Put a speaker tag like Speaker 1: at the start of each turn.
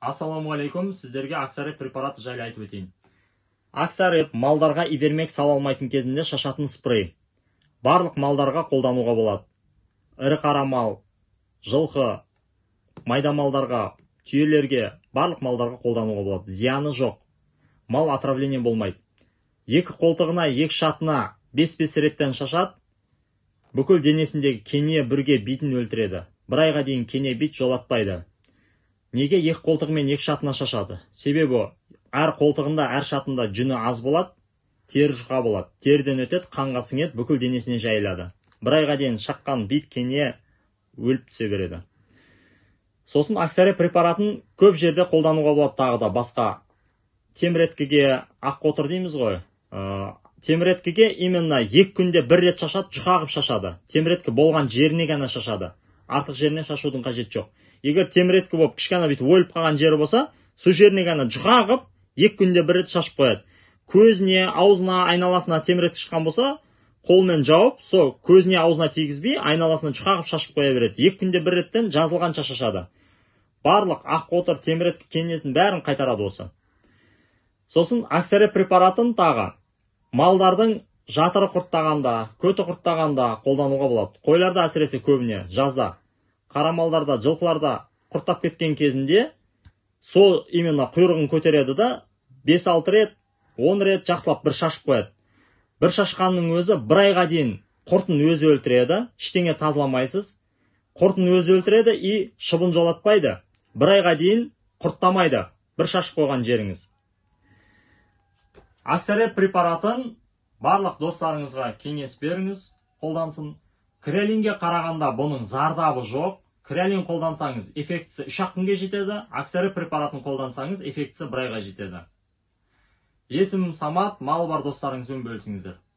Speaker 1: Ассалаумағалейкум, сіздерге Аксареп препараты жайлы айтып өтейін. Аксареп малдарға ивермек сала алмайтын кезінде шашатын спрей. Барлық малдарға қолдануға болады. Ірі қара мал, жылқы, майда малдарға, түйелерге, барлық малдарға қолдануға болады. Зияны жоқ. Мал отравление болмайды. Екі қолтығына, екі шатына 5-5 реттен шашат, бүкіл денесіндегі кене бірге битін өлтіреді. Бір айға дейін кене бит жолатпайды. Неге екі қолтығымен екі шатына шашады? Себебі әр қолтығында, әр шатында жүні аз болады, тері жұқа болады. Теріден өтеді, қанға сіңеді, бүкіл денесіне жайылады. Бір айға дейін шаққан бит кене өліп түсе береді. Сосын Аксареп препаратын көп жерде қолдануға болады тағы да басқа. Теміреткіге, аққотыр дейміз ғой. Теміреткіге именно 2 күнде 1 рет шашады, жұқа қып шашады. Теміреткі болған жеріне ғана шашады. Артық жеріне шашудың қажет жоқ. Егер теміреткі болып кішкене бүйтіп өліп қалған жері болса, сол жеріне ғана жұқа қып 2 күнде 1 рет шашып қояды. Көзіне, аузына, айналасына теміреткі шыққан болса, қолмен жауып, сол көзіне, аузына тигізбей, айналасына жұқа қып шашып қоя береді. 2 күнде 1 реттен жазылғанша шашады. Барлық аққотыр, теміреткі кенесін бәрін қайтарады осы. Сосын Аксареп препаратын тағы малдардың жатыры құрттағанда, көті құрттағанда қолдануға болады. Қойларда әсіресе көбіне жазда, қара малдарда, жылқыларда құрттап кеткен кезінде сол именно құйрығын көтереді да 5-6 рет, 10 рет жақсылап бір шашып қояды. Бір шашқанның өзі 1 айға дейін құртын өзі өлтіреді, ештеңе тазаламайсыз. Құртын өзі өлтіреді и шыбын жолатпайды. 1 айға дейін құрттамайды, бір шашып қойған жеріңіз. Аксареп препаратын барлық достарыңызға кеңес беріңіз, қолдансын. Креолинге қарағанда бұның зардабы жоқ. Креолин қолдансаңыз, эффектісі 3-ақ күнге жетеді. Аксареп препаратын қолдансаңыз, эффектісі 1 айға жетеді. Есімім Самат, малы бар достарыңызбен бөлісіңіздер.